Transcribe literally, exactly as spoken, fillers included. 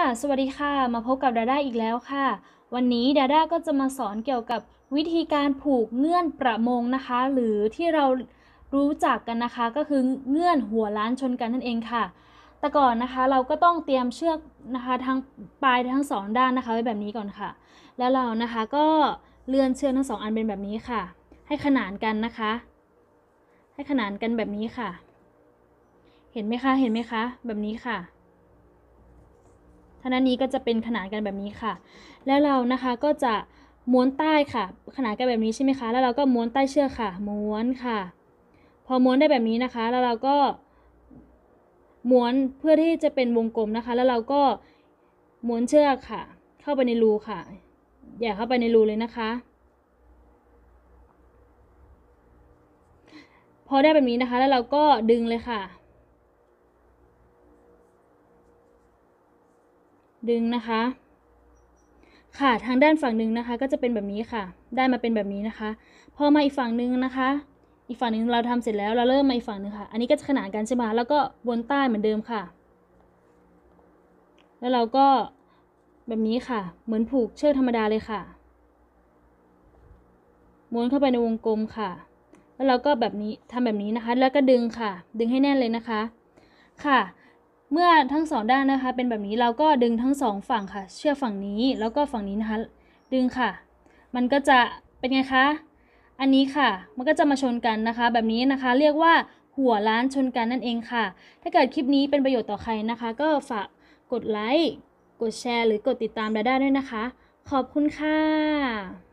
สวัสดีค่ะมาพบกับดาด้าอีกแล้วค่ะวันนี้ดาด้าก็จะมาสอนเกี่ยวกับวิธีการผูกเงื่อนประมงนะคะหรือที่เรารู้จักกันนะคะก็คือเงื่อนหัวล้านชนกันนั่นเองค่ะแต่ก่อนนะคะเราก็ต้องเตรียมเชือกนะคะทั้งปลายทั้งสองด้านนะคะไว้แบบนี้ก่อนค่ะแล้วเรานะคะก็เลื่อนเชือกทั้งสองอันเป็นแบบนี้ค่ะให้ขนานกันนะคะให้ขนานกันแบบนี้ค่ะเห็นไหมคะเห็นไหมคะแบบนี้ค่ะท่านี้ก็จะเป็นขนานกันแบบนี้ค่ะแล้วเรานะคะก็จะม้วนใต้ค่ะขนานกันแบบนี้ใช่ไหมคะแล้วเราก็ม้วนใต้เชือกค่ะม้วนค่ะพอม้วนได้แบบนี้นะคะแล้วเราก็ม้วนเพื่อที่จะเป็นวงกลมนะคะแล้วเราก็ม้วนเชือกค่ะเข้าไปในรูค่ะอย่าเข้าไปในรูเลยนะคะพอได้แบบนี้นะคะแล้วเราก็ดึงเลยค่ะดึงนะคะค่ะทางด้านฝั่งหนึ่งนะคะก็จะเป็นแบบนี้ค่ะได้มาเป็นแบบนี้นะคะพอมาอีกฝั่งหนึ่งนะคะอีกฝั่งหนึ่งเราทำเสร็จแล้วเราเริ่มมาอีกฝั่งหนึ่งค่ะอันนี้ก็จะขนานกันใช่ไหมแล้วก็วนใต้เหมือนเดิมค่ะแล้วเราก็แบบนี้ค่ะเหมือนผูกเชือกธรรมดาเลยค่ะม้วนเข้าไปในวงกลมค่ะแล้วเราก็แบบนี้ทำแบบนี้นะคะแล้วก็ดึงค่ะดึงให้แน่นเลยนะคะค่ะเมื่อทั้งสองด้านนะคะเป็นแบบนี้เราก็ดึงทั้งสองฝั่งค่ะเชือกฝั่งนี้แล้วก็ฝั่งนี้นะคะดึงค่ะมันก็จะเป็นไงคะอันนี้ค่ะมันก็จะมาชนกันนะคะแบบนี้นะคะเรียกว่าหัวล้านชนกันนั่นเองค่ะถ้าเกิดคลิปนี้เป็นประโยชน์ต่อใครนะคะก็ฝากกดไลค์กดแชร์หรือกดติดตามดาด้าด้วยนะคะขอบคุณค่ะ